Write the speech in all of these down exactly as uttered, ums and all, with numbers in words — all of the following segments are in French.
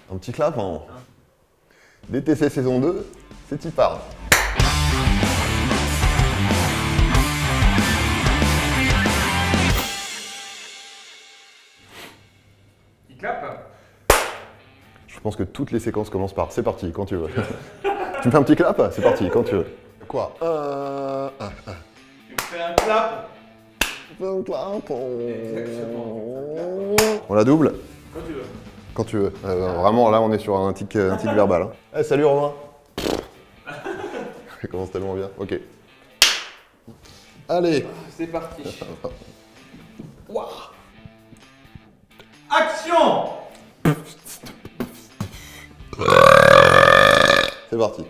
Un petit clap, hein. D T C saison deux, c'est y part. Il clap. Je pense que toutes les séquences commencent par c'est parti, quand tu veux. Tu me fais un petit clap? C'est parti, quand tu veux. Quoi? Un, un, un. Tu me fais un clap. Un clap. Exactement. On la double? Quand tu veux. Quand tu veux. Euh, vraiment, là, on est sur un tic, un tic verbal. Hein. Hey, salut Romain. Ça commence tellement bien. Ok. Allez. C'est parti. Wow. Action. C'est parti.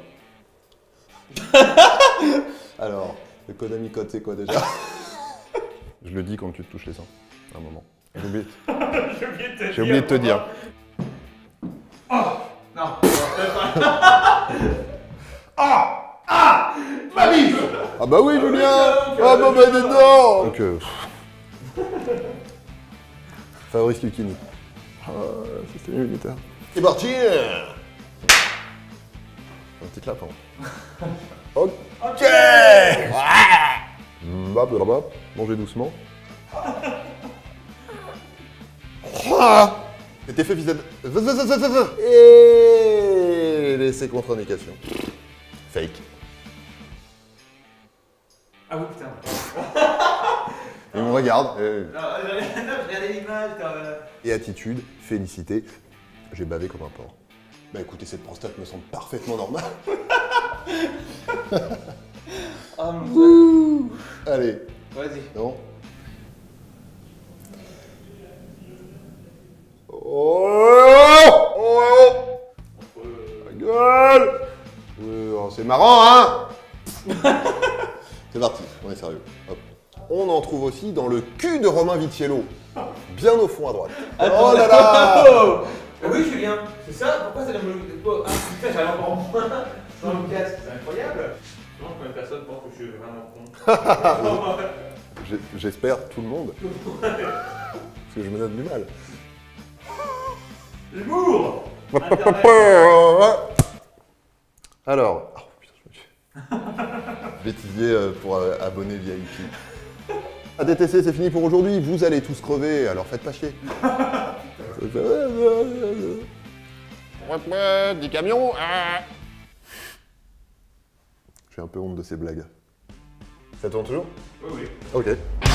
Alors, le Konami code, c'est quoi déjà? Je le dis quand tu te touches les seins. Un moment. J'ai oublié, J'ai oublié de te dire. J'ai oublié de te dire. Oh non. Ah ah ma bise. Ah bah oui, Julien. Ah bah bah dedans. Donc, euh... Fabrice Lucchini. Ah, c'est militaire. C'est parti. Un petit clap, hein. Ok. Ok. Bap, bap, bap. Mangez doucement. C'était fait vis-à-vis. Et laissez contre-indication. Fake. Ah oui putain. Et on regarde. Et, Non, je regardais l'image. et attitude, félicité. J'ai bavé comme un porc. Bah écoutez, cette prostate me semble parfaitement normale. Oh mon dieu. Allez. Vas-y. Non. Oh, oh, oh. La gueule. Oui, oh, c'est marrant, hein. C'est parti, on est sérieux. Hop. On en trouve aussi dans le cul de Romain Vitiello. Bien au fond à droite. Attends, Oh là là. oh. Oui Julien, c'est ça? Pourquoi ça me... Ah putain, j'avais encore moins dans le casque, c'est incroyable. Non, quand une personne pense que je suis vraiment con. J'ai- J'espère tout le monde. Parce que je me donne du mal. L'humour. Alors, oh, putain, je me suis bêtisier euh, pour euh, abonner V I P. A D T C, c'est fini pour aujourd'hui. Vous allez tous crever, alors faites pas chier. dix camions. J'ai un peu honte de ces blagues. Ça tourne toujours? Oui, oui. Ok.